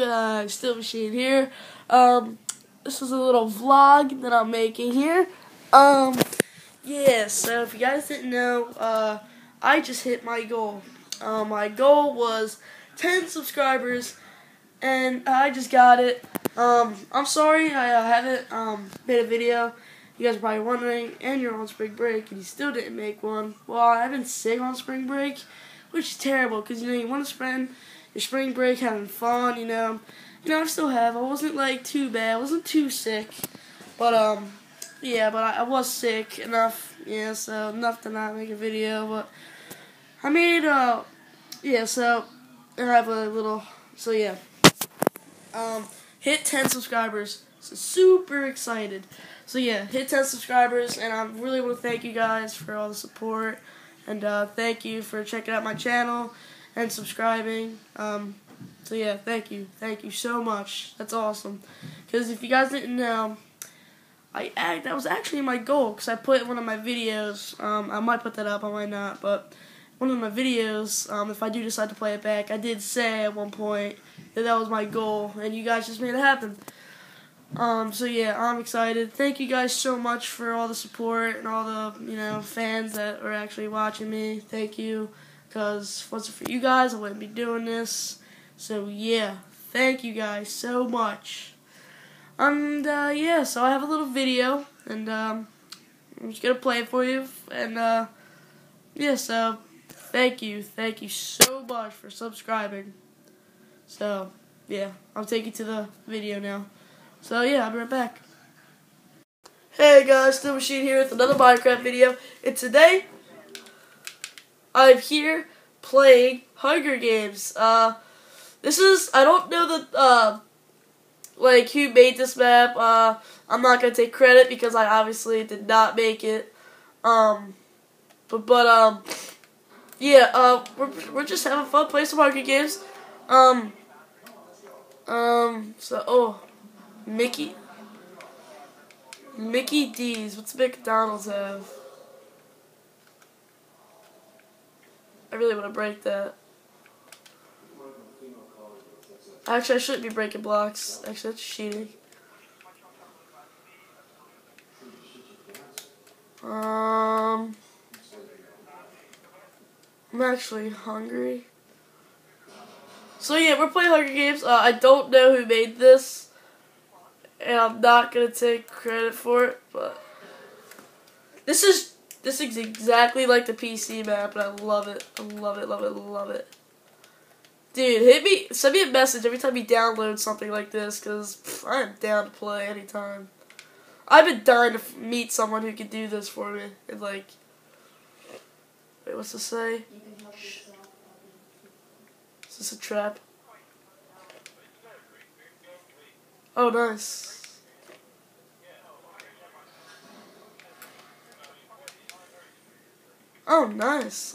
guys, Steel Machine here. This is a little vlog that I'm making here. Yeah, so if you guys didn't know, I just hit my goal. My goal was 10 subscribers, and I just got it. I'm sorry I haven't made a video. You guys are probably wondering, and you're on spring break, and you still didn't make one. Well, I've been sick on spring break, which is terrible, because, you want to spend your spring break having fun, I still have. I wasn't, too bad. I wasn't too sick. But, yeah, but I was sick enough, so enough to not make a video. But I made, yeah, so I have a little, so yeah. Hit 10 subscribers. So super excited. So yeah, hit 10 subscribers, and I really want to thank you guys for all the support, and thank you for checking out my channel and subscribing. So yeah, thank you so much. That's awesome. Because if you guys didn't know, that was actually my goal. Because I put in one of my videos. I might put that up, I might not, but one of my videos, if I do decide to play it back, I did say at one point that was my goal, and you guys just made it happen. So yeah, I'm excited. Thank you guys so much for all the support and all the, fans that are actually watching me. Thank you, because if it wasn't for you guys, I wouldn't be doing this. So yeah, thank you guys so much. And yeah, so I have a little video, and I'm just gonna play it for you. And yeah, so thank you so much for subscribing. So yeah, I'll take you to the video now. So yeah, I'll be right back. Hey guys, Steel Machine here with another Minecraft video. And today, I'm here playing Hunger Games. This is, I don't know who made this map. I'm not gonna take credit because I obviously did not make it. Yeah, we're just having fun playing some Hunger Games. Mickey D's. What's McDonald's have? I really want to break that. Actually, I shouldn't be breaking blocks. Actually, that's cheating. I'm actually hungry. So yeah, we're playing Hunger Games. I don't know who made this, and I'm not gonna take credit for it, but this is exactly like the PC map, and I love it. I love it. Dude, send me a message every time you download something like this, because I'm down to play anytime. I've been dying to meet someone who could do this for me. And wait, what's this say? Is this a trap? Oh, nice. Oh, nice.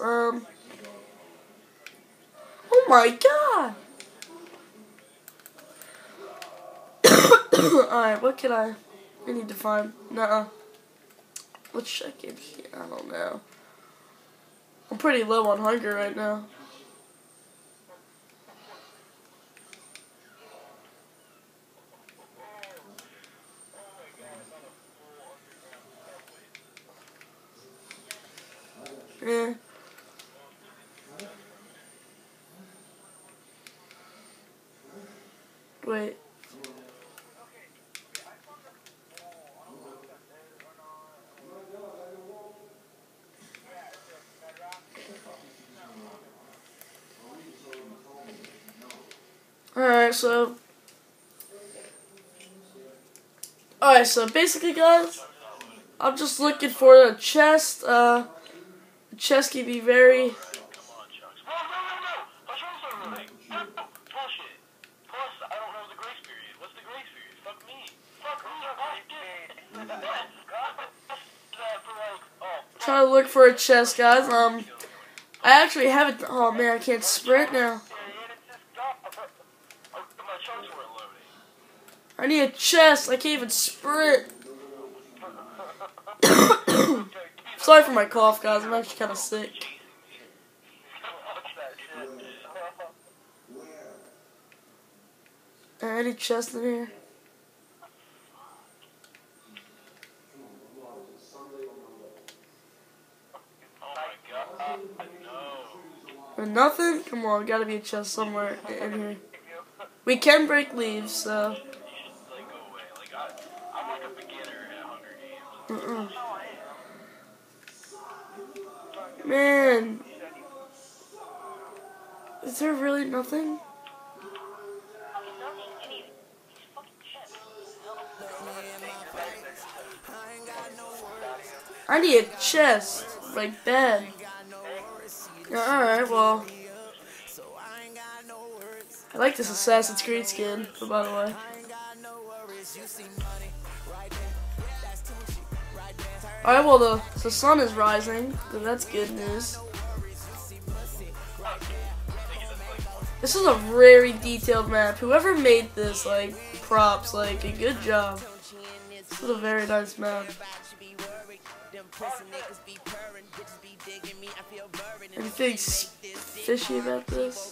Oh my god! Alright, what can I need to find? Nuh-uh. Let's check in here. I don't know. I'm pretty low on hunger right now. Yeah. Wait. Alright, so basically, guys, I'm just looking for a chest. The chest can be very... Trying to look for a chest, guys. I actually haven't. Oh man, I can't sprint now. I need a chest. I can't even sprint. Sorry for my cough, guys. I'm actually kind of sick. Any chest in here? Nothing? Come on, gotta be a chest somewhere in here. We can break leaves, so. Man. Is there really nothing? I need a chest, like bad. Alright, well. I like this Assassin's Creed skin, by the way. Alright, well, the sun is rising, so that's good news. This is a very detailed map. Whoever made this, like, props, like, a good job. This is a very nice map. Anything fishy about this?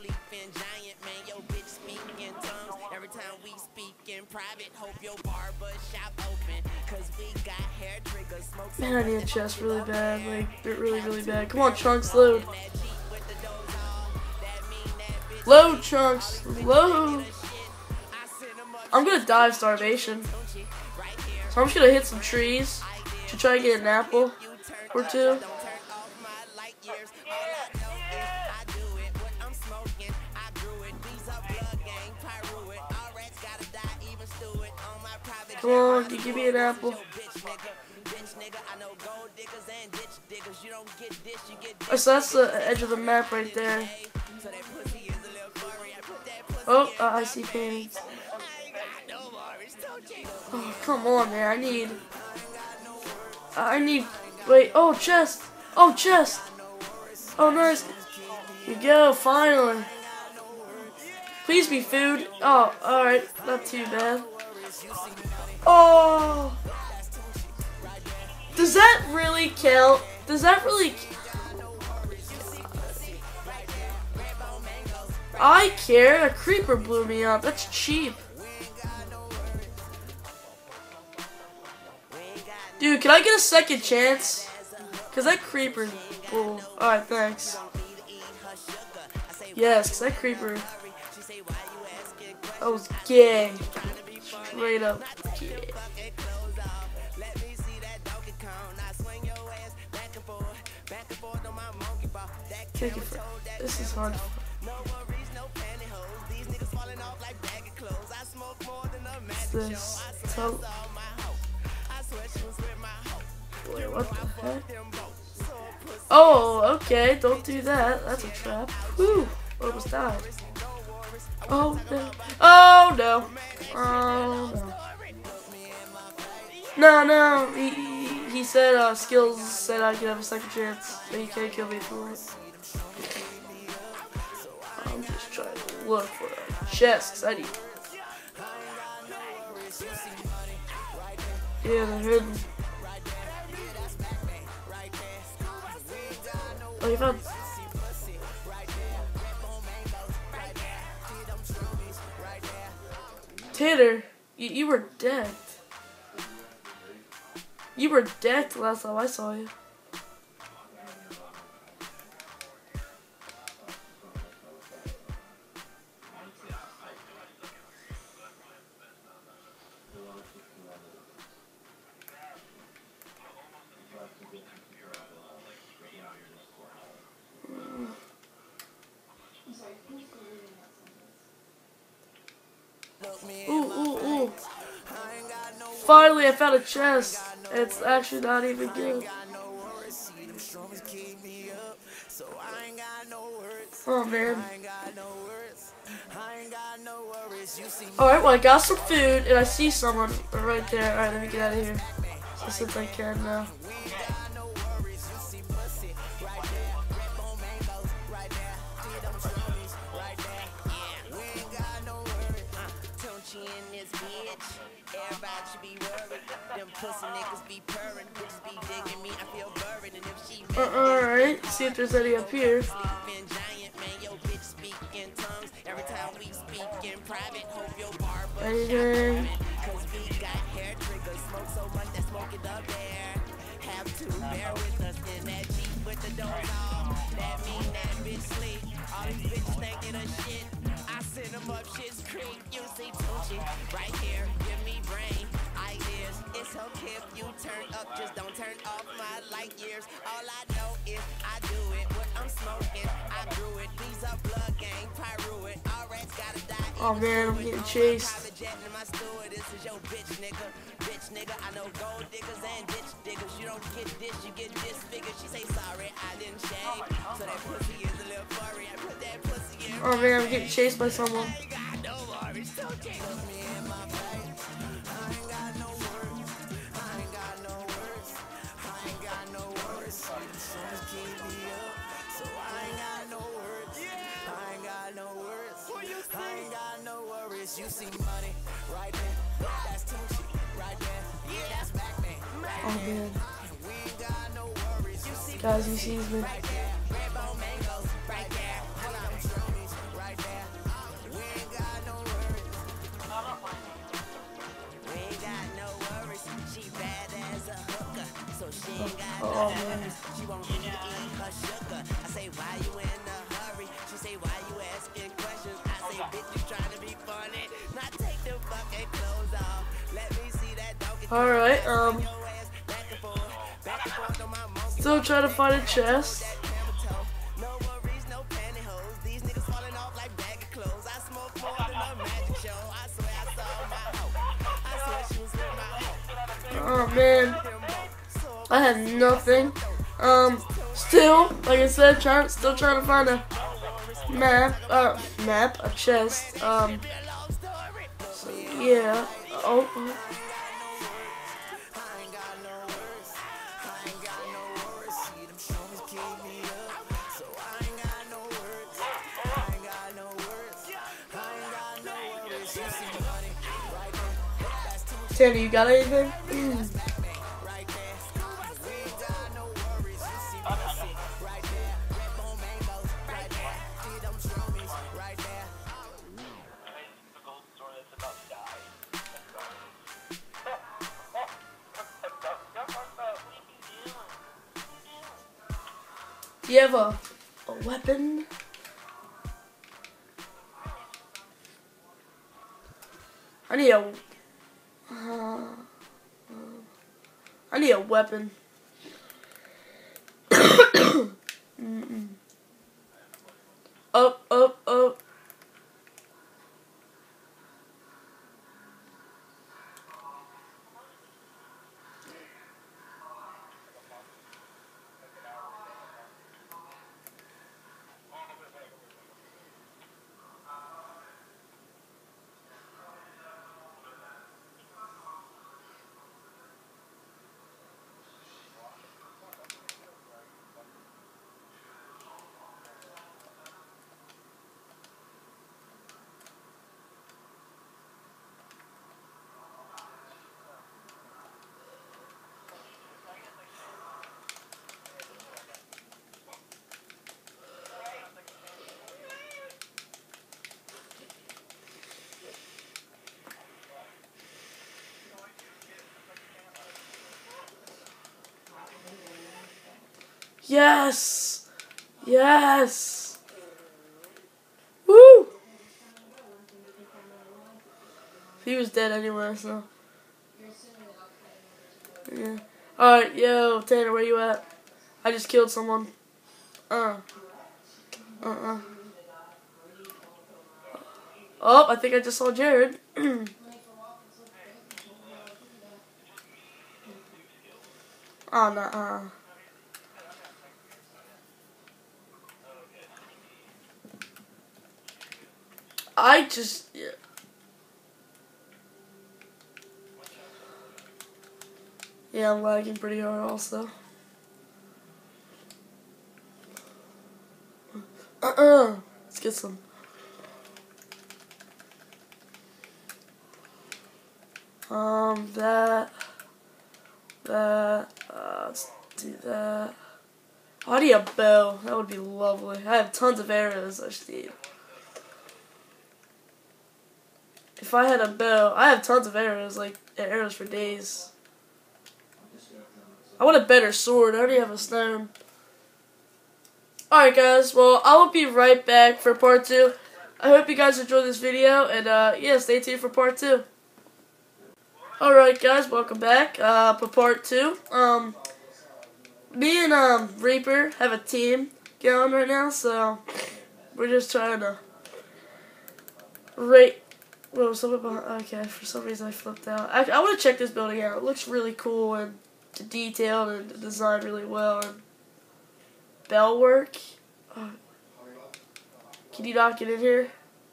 Man, I need a chest really bad. Like, really, really bad. Come on, Chunks, load. Load, Chunks. Load. I'm gonna die of starvation. So I'm just gonna hit some trees to try to get an apple or two. Come on, you give me an apple. Oh, so that's the edge of the map right there. Oh, I see paintings. Oh, come on, man. I need, wait, oh, chest. Oh, chest. Oh, nice. Here we go, finally. Please be food. Oh, alright. Not too bad. Oh. Does that really count? Does that really... I care. A creeper blew me up. That's cheap. Dude, can I get a second chance? Cause that creeper... Oh, alright, thanks. Yes, cause that creeper... That was gang. Straight up gang. Take it for... This is hard. What's this? Wait, what the heck? Oh, okay, don't do that. That's a trap. Whew, almost died. Oh no. Oh no. Oh no. No, he said Skills said I could have a second chance, but he can't kill me for it. I'm just trying to look for a chest. I need. Yeah, they're hidden. Oh, you found. Tanner, you were dead. You were dead last time I saw you. Ooh. Finally, I found a chest. It's actually not even good. Oh, man. Alright, well, I got some food, and I see someone right there. Alright, let me get out of here. So since I can now. Alright, see if there's any up here. Anything? Oh man, I'm getting chased. Oh man, I'm getting chased by someone. You see money right there, that's Tunechi right there, yeah, that's Backman. Oh man. We ain't got no worries. You see Guys, he sees me. right there, Redbone mangoes right there, hold on, shroomies right there. We ain't got no worries. We ain't got no worries. She bad as a hooker, so she ain't got no worries. She won't give you eat her sugar. I say, why you in a hurry? She say, why you asking questions? I say, bitch, you trying to be funny. Not take the fucking clothes off. Let me see that donkey. Alright, still trying to find a chest. No worries, no pantyhose. These niggas falling off like bag of clothes. I smoke more than a magic show. I swear I saw my hoe. I swear she was with my hoe. Oh man, I had nothing. Still, like I said, still trying to find a a chest. So yeah. Oh. Tanner, you got anything? Do you have a weapon? I need a weapon. Up, up, up. Yes! Yes! Woo! He was dead anyway, so. Yeah. Alright, yo, Tanner, where you at? I just killed someone. Oh, I think I just saw Jared. Oh, no, I just, yeah. Yeah, I'm lagging pretty hard also. Let's get some. Let's do that. I need a bow. That would be lovely. I have tons of arrows I should need. if I had a bow, I have tons of arrows, like arrows for days. I want a better sword. I already have a stone. Alright guys, well, I will be right back for part 2. I hope you guys enjoyed this video, and yeah, stay tuned for part 2. Alright guys, welcome back for part 2. Me and Reaper have a team going right now, so we're just trying to rate. Whoa, something behind. Okay, for some reason I flipped out. I want to check this building out. It looks really cool and detailed and designed really well. And bell work. Can you not get in here?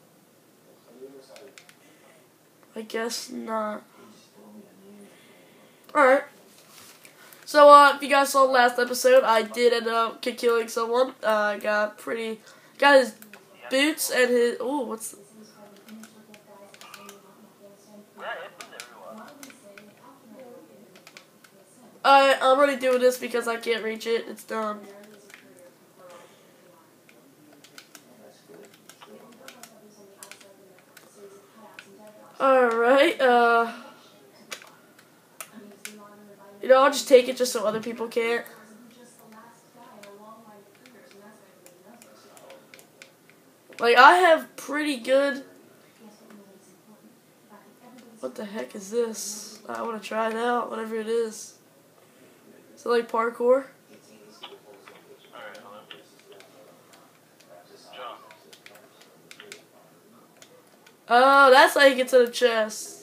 I guess not. Alright. So, if you guys saw the last episode, I did end up killing someone. Got his boots and his, ooh, what's, I'm already doing this because I can't reach it. It's done. Alright, you know, I'll just take it just so other people can't. Like, I have pretty good... What the heck is this? I want to try it out, whatever it is. Is it like parkour? Oh, that's how you get to the chest.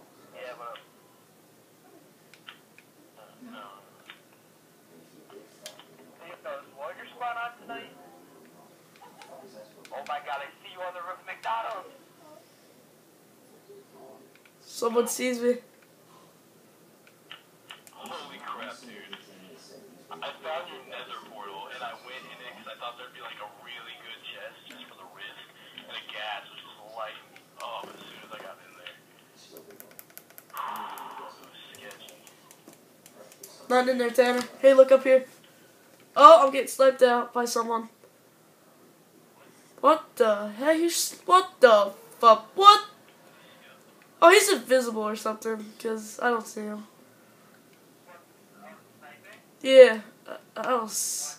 Oh my God, I see you on the roof of McDonald's. Someone sees me. Holy crap, dude. I found your nether portal and I went in it because I thought there'd be like a really good chest just for the risk. And a gas was just lighting me up as soon as I got in there. It was sketchy. Not in there, Tanner. Hey, look up here. Oh, I'm getting sniped out by someone. What the heck? What the fuck? What? Oh, he's invisible or something, because I don't see him. Yeah, I don't see.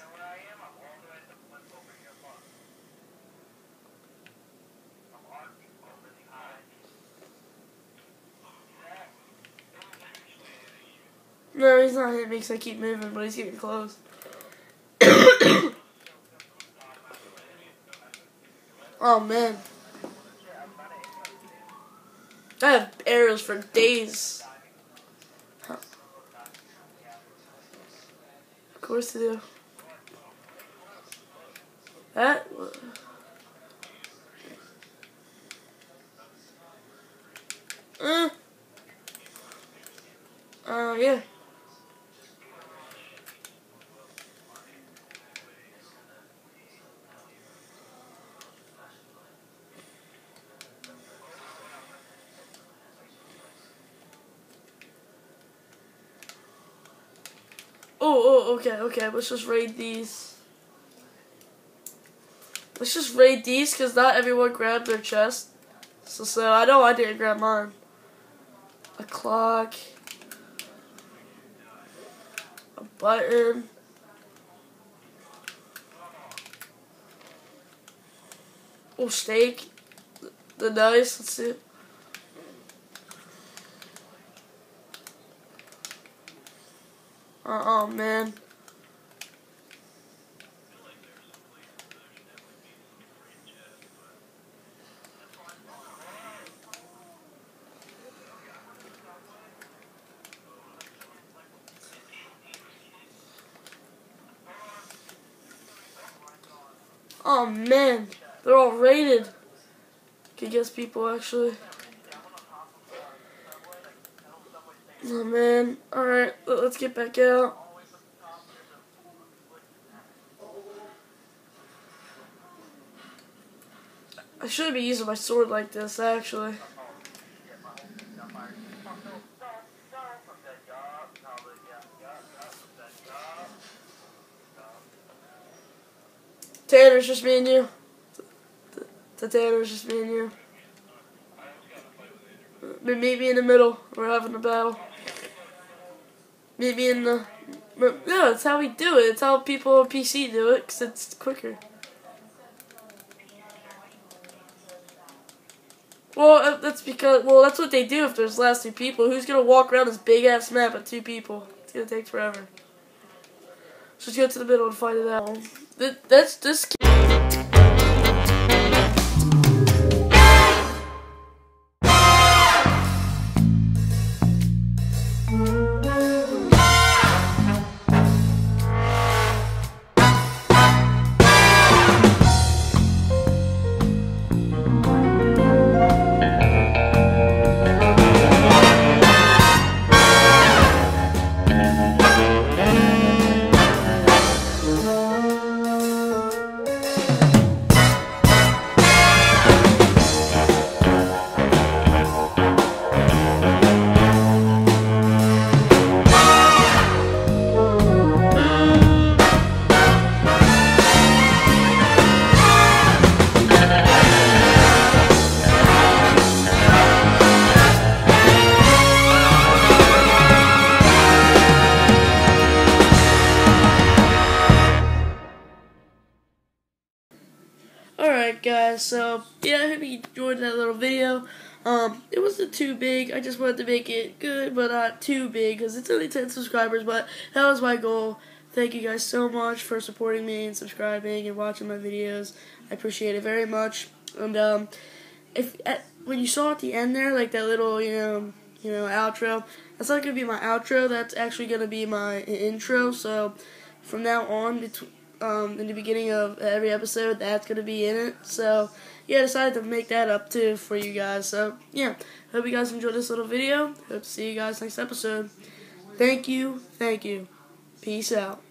No, he's not hitting me because I keep moving, but he's getting close. Oh, man. I have arrows for days. Huh. Of course I do. That... yeah. Oh, okay, let's just raid these. Let's just raid these, because not everyone grabbed their chest. So I know I didn't grab mine. A clock. A button. Oh, steak. The nice, let's see. Oh, man. Oh, man. They're all raided. Could guess people, actually. Oh, man. Alright, let's get back out. I shouldn't be using my sword like this, actually. Tanner's just me and you. The Tanner's just me and you. maybe in the middle, we're having a battle. Maybe in the... No, it's how we do it. It's how people on PC do it, because it's quicker. Well, that's because... Well, that's what they do if there's last 2 people. Who's going to walk around this big-ass map with 2 people? It's going to take forever. So let's go to the middle and fight it out. That's this... Alright guys, so yeah, I hope you enjoyed that little video. It wasn't too big. I just wanted to make it good, but not too big, because it's only 10 subscribers, but that was my goal. Thank you guys so much for supporting me and subscribing and watching my videos. I appreciate it very much. And when you saw at the end there, like that little, you know, outro, that's not gonna be my outro. That's actually gonna be my intro. So from now on, in the beginning of every episode, that's going to be in it. So, yeah, I decided to make that up, too, for you guys. So, yeah, hope you guys enjoyed this little video. Hope to see you guys next episode. Thank you. Peace out.